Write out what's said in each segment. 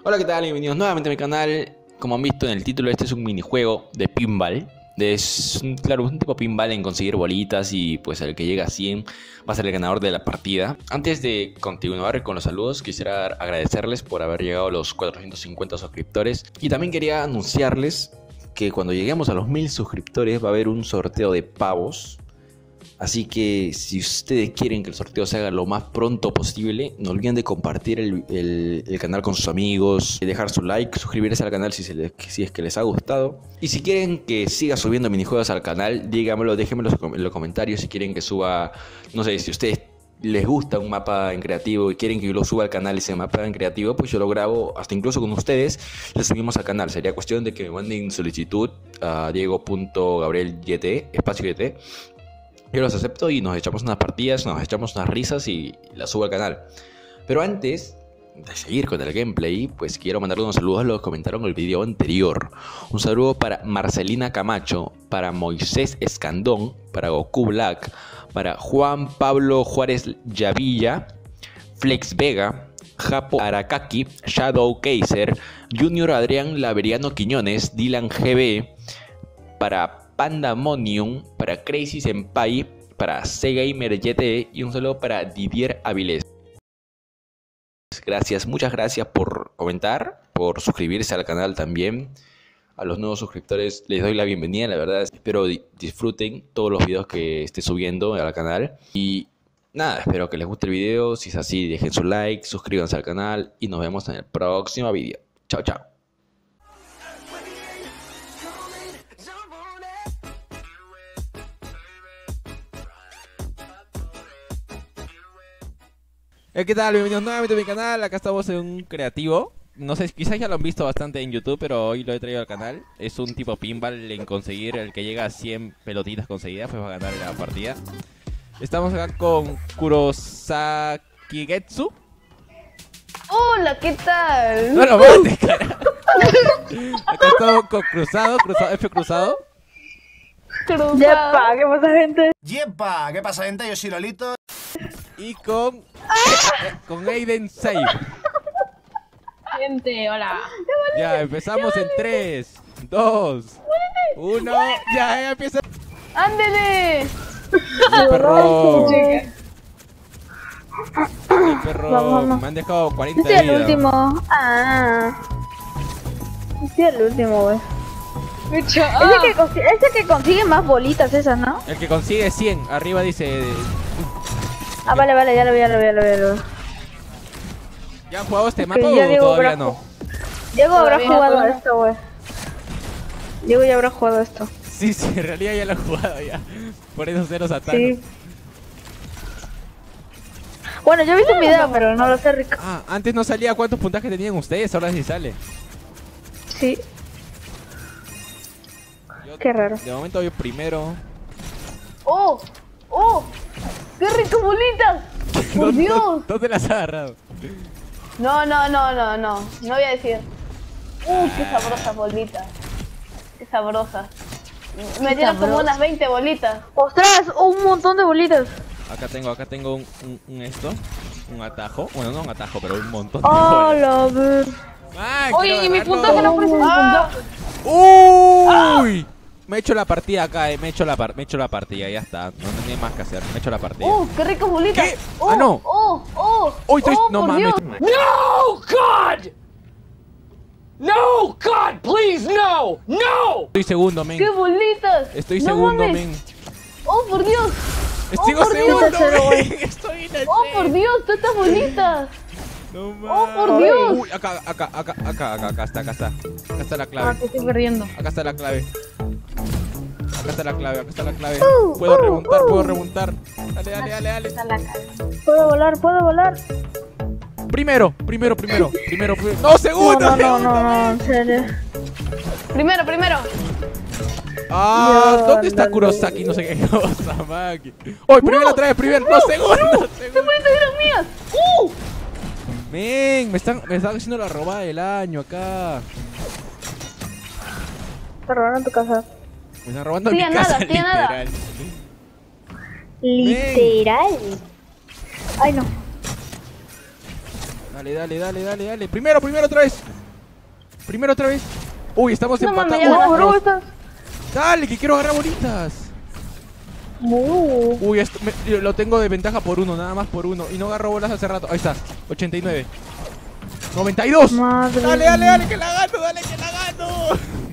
Hola, ¿qué tal? Bienvenidos nuevamente a mi canal. Como han visto en el título, este es un minijuego de pinball. Es un tipo pinball en conseguir bolitas y pues el que llega a 100 va a ser el ganador de la partida. Antes de continuar con los saludos, quisiera agradecerles por haber llegado a los 450 suscriptores. Y también quería anunciarles que cuando lleguemos a los 1000 suscriptores va a haber un sorteo de pavos. Así que si ustedes quieren que el sorteo se haga lo más pronto posible, no olviden de compartir el canal con sus amigos, dejar su like, suscribirse al canal si es que les ha gustado. Y si quieren que siga subiendo minijuegos al canal, díganmelo, déjenmelo en los comentarios. Si quieren que suba, no sé, si a ustedes les gusta un mapa en creativo y quieren que yo lo suba al canal ese mapa en creativo, pues yo lo grabo hasta incluso con ustedes, lo subimos al canal. Sería cuestión de que me manden solicitud a diego.gabrielyt, espacio YT. Yo los acepto y nos echamos unas partidas, nos echamos unas risas y las subo al canal. Pero antes de seguir con el gameplay, pues quiero mandarle unos saludos a los que comentaron el video anterior. Un saludo para Marcelina Camacho, para Moisés Escandón, para Goku Black, para Juan Pablo Juárez Yavilla, Flex Vega, Japo Arakaki, Shadow Kaiser, Junior Adrián Laveriano Quiñones, Dylan GB, para Pandamonium, para Crazy Senpai, para Cgamer YT y un saludo para Didier Avilés. Gracias, muchas gracias por comentar, por suscribirse al canal también. A los nuevos suscriptores les doy la bienvenida, la verdad. Espero disfruten todos los videos que esté subiendo al canal. Y nada, espero que les guste el video. Si es así, dejen su like, suscríbanse al canal y nos vemos en el próximo video. Chao, chao. ¿Qué tal? Bienvenidos nuevamente a mi canal. Acá estamos en un creativo. No sé, quizás ya lo han visto bastante en YouTube, pero hoy lo he traído al canal. Es un tipo pinball en conseguir el que llega a 100 pelotitas conseguidas, pues va a ganar la partida. Estamos acá con Kurosakigetsu. Hola, ¿qué tal? No lo mates, cara. Acá estamos con Cruzado, F Cruzado. Yepa, ¿qué pasa, gente? Yepa, ¿qué pasa, gente? Yo soy Lolito. Y con Aiden Save. Gente, hola. Ya, empezamos en 3, 2, 1. Ya empieza. ¡Ándele! El perro. El perro. Vamos. Me han dejado 40 Este de es el vida. último. Este es el último, güey. Ese que consigue más bolitas esas, ¿no? El que consigue 100. Arriba dice. Ah, vale, ya lo vi. ¿Ya han jugado este Ok, mapa ya o Diego todavía habrá no? Diego habrá Todavía jugado no. esto, güey. Diego ya habrá jugado esto. Sí, en realidad ya lo he jugado ya. Por esos ceros a Thanos. Sí. Bueno, yo he visto un video, pero no lo sé, Rico. Ah, antes no salía cuántos puntajes tenían ustedes, ahora sí sale. Sí, Yo, qué raro. de momento voy primero. ¡Oh! ¡Qué rico bolitas! ¡Por Dios! ¿Dónde las has agarrado? No voy a decir. Qué sabrosas bolitas. Qué sabrosas. Me dieron como unas 20 bolitas. ¡Ostras! Un montón de bolitas. Acá tengo un esto. Un atajo. Bueno, no un atajo, pero un montón de ¡Oh, bolas. la ver! Ah, Oye, y mi quiero puntaje no agarrarlo. aparece. ¡Uy! Me he hecho la partida acá, me he hecho la partida, ya está. No tenía más que hacer, me he hecho la partida. ¡Qué ricas bolitas! ¿Qué? Ah, no. Uy, no por mames. Dios. No, God! No, God, please, no! ¡No! Estoy segundo, men. ¡Qué bolitas! Estoy No segundo, mames. men. ¡Oh, por Dios! Sigo por Dios. segundo, Tercero, men. güey. Estoy en el ¡Oh, por Dios! ¡Todas estas bolitas! No ¡Oh, por mames. Dios! Uy, acá está. Acá está la Ah, clave. te estoy perdiendo. Acá está la clave. Puedo remontar. Dale. Puedo volar. Primero. No, segundo. No, en serio. Primero. Ah, Dios, ¿dónde está dale. Kurosaki? No sé qué cosa, Maki. ¡Oh, primero otra vez! ¡No, segundo! ¡Qué bolitas eran mías! Men, me están haciendo la robada del año acá. Te robaron tu casa. Me están robando Sí, mi a casa, nada, sí, a nada. literal. Literal. Ay, no. Dale. Primero otra vez. Primero otra vez. Uy, estamos No mames, empatados. ya no, bro, estás... Dale, que quiero agarrar bolitas. Uy, yo lo tengo de ventaja por uno, nada más por uno. Y no agarro bolas hace rato. Ahí está, 89. 92. Madre Dale, dale, dale, que la gano, dale, que la gano.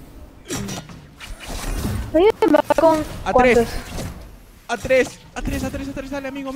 Oye, va con... A ¿cuántos? 3. A 3, dale, amigo.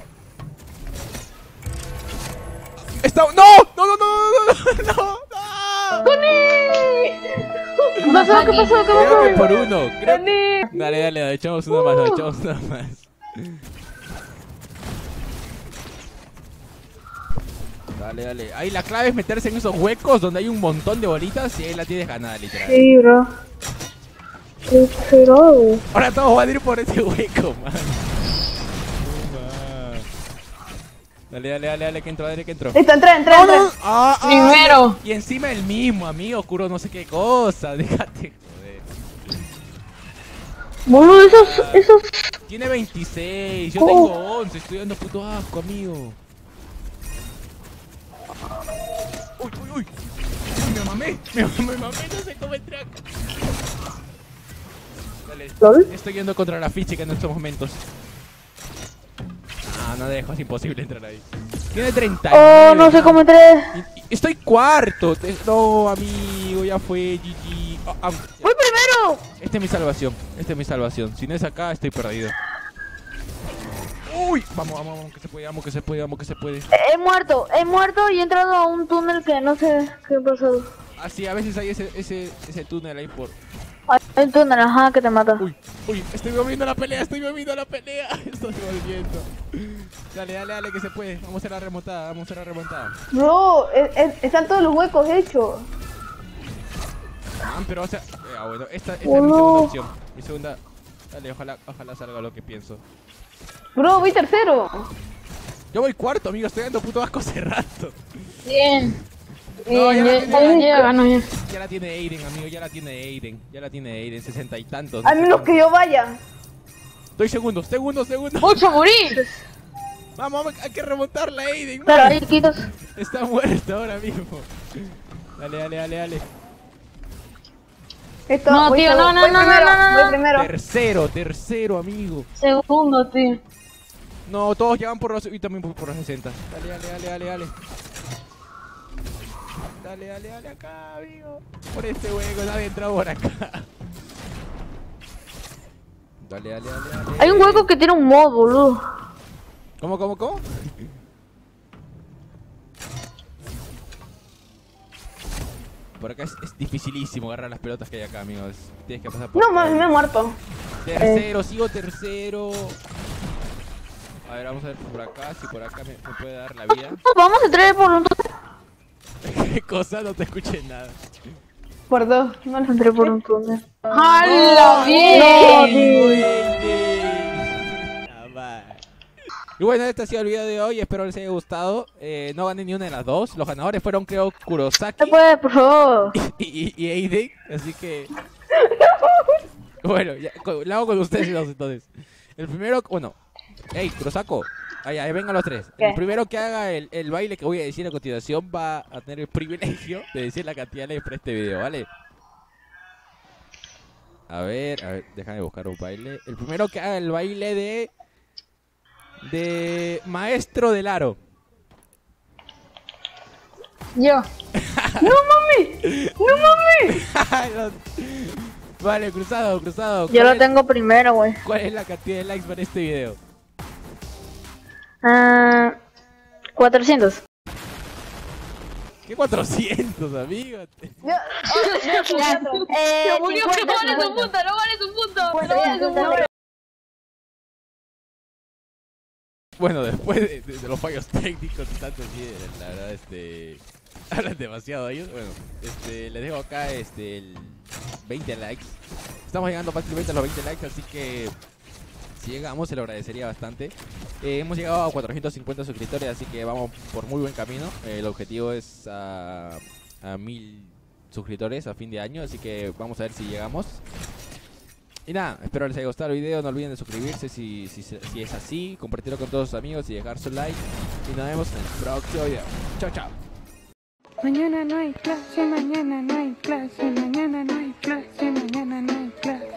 Está... ¡No! ¡No! ¿Qué pasó? Creo que por uno. Dani. Dale, echamos una más, Dale. Ahí la clave es meterse en esos huecos donde hay un montón de bolitas y ahí la tienes ganada, literal. Sí, bro. Pero... Ahora todos van a ir por ese hueco, man. Dale, que entro. Listo, entré. Primero. Y encima el mismo, amigo, oscuro no sé qué cosa. Déjate, joder. Boludo, esos... Tiene 26, yo tengo 11, estoy dando puto asco, amigo. Uy. Me mamé, no sé cómo entré acá. Dale, estoy yendo contra la física en estos momentos. No dejo, es imposible entrar ahí. Tiene 30. Oh, no sé cómo entré. Estoy cuarto. No, amigo, ya fue GG. ¡Voy primero! Esta es mi salvación. Si no es acá, estoy perdido. Uy, vamos, que se puede. He muerto y he entrado a un túnel que no sé qué ha pasado. Así, a veces hay ese túnel ahí por... Hay un túnel, ajá, que te mata. Uy, estoy moviendo la pelea. Estoy volviendo. Dale, que se puede. Vamos a hacer la remontada. Bro, están todos los huecos hechos. Pero, o sea... bueno, esta es mi segunda opción. Mi segunda... Dale, ojalá salga lo que pienso. Bro, voy tercero. Yo voy cuarto, amigo. Estoy dando puto asco hace rato. Bien. No, ya Ganó ya. Ya la tiene Aiden, amigo. Ya la tiene Aiden. 60 y tantos. Al menos que yo vaya. Estoy segundo. ¡Mucho morí! Vamos, hay que remontarla, Aiden. Pero ahí quitos. Está muerto ahora mismo. Dale. Esto, No, tío, no. Voy primero. Tercero, amigo. Segundo, tío. No, todos ya van por los... Y también por los 60. Dale. Dale acá, amigo. Por este hueco, nadie entra por acá. Dale. Hay un hueco que tiene un mod, boludo. ¿Cómo? Por acá es dificilísimo agarrar las pelotas que hay acá, amigos. Tienes que pasar por... No mames, me he muerto. Sigo tercero. A ver, vamos a ver por acá, si por acá me puede dar la vida. Vamos a entrar por un túnel. ¿Qué cosa? No te escuché nada. Por dos, no entré por un túnel. ¡Hala! ¡Bien! Y bueno, este ha sido el video de hoy, espero les haya gustado. No gané ni una de las dos. Los ganadores fueron, creo, Kurosaki Se puede, por favor. y Aiden, así que... Bueno, ya, lo hago con ustedes dos entonces. El primero, bueno... Ey, Kurosako, ahí vengan los tres. ¿Qué? El primero que haga el baile que voy a decir a continuación va a tener el privilegio de decir la cantidad de likes para este video, ¿vale? A ver, déjame buscar un baile. El primero que haga el baile de Maestro del Aro. Yo. ¡No mames! Vale, cruzado. Yo lo tengo primero, güey. ¿Cuál es la cantidad de likes para este video? 400. ¿Qué 400, amigos? No vale un punto. Bueno, después de los fallos técnicos y tanto así, la verdad, hablan demasiado ellos. Bueno, les dejo acá, el 20 likes. Estamos llegando fácilmente a los 20 likes, así que si llegamos se lo agradecería bastante. Hemos llegado a 450 suscriptores, así que vamos por muy buen camino. El objetivo es a 1000 suscriptores a fin de año, así que vamos a ver si llegamos. Y nada, espero les haya gustado el video. No olviden de suscribirse si es así, compartirlo con todos sus amigos y dejar su like. Y nos vemos en el próximo video. Chao. Mañana no hay clase, mañana no hay clase, mañana no hay clase, mañana no hay clase.